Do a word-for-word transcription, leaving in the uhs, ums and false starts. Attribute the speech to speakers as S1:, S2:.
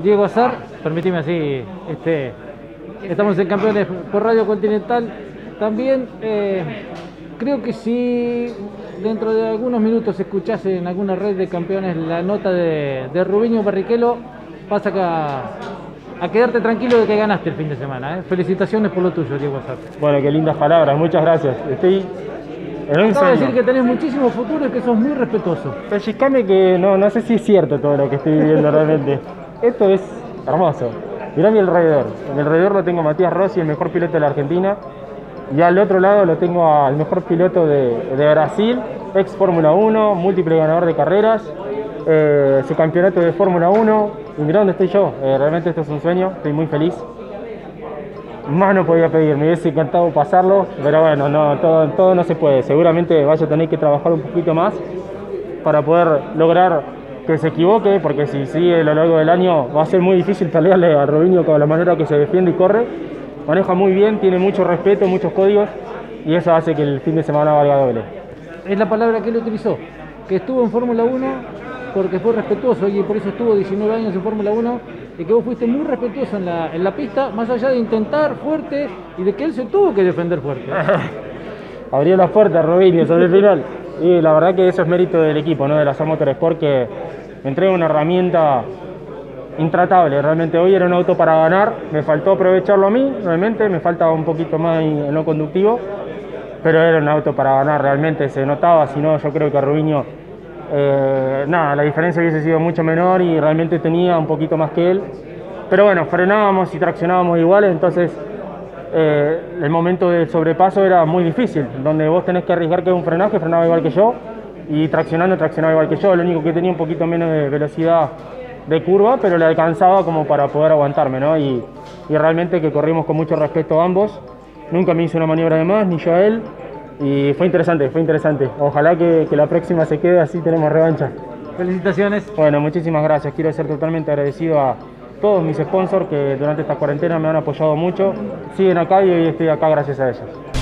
S1: Diego Azar, permíteme así, este, estamos en Campeones por Radio Continental. También eh, creo que si dentro de algunos minutos escuchás en alguna red de campeones la nota de, de Rubiño Barrichello, vas a, a quedarte tranquilo de que ganaste el fin de semana. ¿eh? Felicitaciones por lo tuyo, Diego Azar.
S2: Bueno, qué lindas palabras, muchas gracias. Estoy en un
S1: Acabo de decir
S2: sueño.
S1: que tenés muchísimo futuro y que sos muy respetuoso.
S2: Pellizcame que no, no sé si es cierto todo lo que estoy viviendo realmente. Esto es hermoso. Mirá mi alrededor. En el alrededor lo tengo a Matías Rossi, el mejor piloto de la Argentina. Y al otro lado lo tengo al mejor piloto de, de Brasil, ex Fórmula uno, múltiple ganador de carreras, eh, su campeonato de Fórmula uno. Y mirá dónde estoy yo. Eh, realmente esto es un sueño, estoy muy feliz. Más no podía pedir, me hubiese encantado pasarlo, pero bueno, no, todo, todo no se puede. Seguramente vaya a tener que trabajar un poquito más para poder lograr que se equivoque, porque si sigue a lo largo del año va a ser muy difícil pelearle a Rubiño con la manera que se defiende y corre. Maneja muy bien, tiene mucho respeto, muchos códigos, y eso hace que el fin de semana valga doble.
S1: Es la palabra que él utilizó, que estuvo en Fórmula uno porque fue respetuoso y por eso estuvo diecinueve años en Fórmula uno, y que vos fuiste muy respetuoso en la, en la pista, más allá de intentar fuerte y de que él se tuvo que defender fuerte.
S2: Abrió las puertas Rubiño sobre el final, y la verdad que eso es mérito del equipo, ¿no? De la Azar Motorsport, que me entrega una herramienta intratable. Realmente hoy era un auto para ganar, me faltó aprovecharlo a mí, realmente me falta un poquito más en lo conductivo, pero era un auto para ganar, realmente se notaba. Si no, yo creo que Rubiño, eh, nada, la diferencia hubiese sido mucho menor y realmente tenía un poquito más que él, pero bueno, frenábamos y traccionábamos iguales, entonces eh, el momento del sobrepaso era muy difícil, donde vos tenés que arriesgar que un frenaje, frenaba igual que yo, y traccionando traccionaba igual que yo, lo único que tenía un poquito menos de velocidad de curva, pero le alcanzaba como para poder aguantarme, ¿no? Y, y realmente que corrimos con mucho respeto a ambos. Nunca me hizo una maniobra de más, ni yo a él. Y fue interesante, fue interesante. Ojalá que, que la próxima se quede, así tenemos revancha.
S1: Felicitaciones.
S2: Bueno, muchísimas gracias. Quiero ser totalmente agradecido a todos mis sponsors que durante esta cuarentena me han apoyado mucho. Siguen acá y hoy estoy acá gracias a ellos.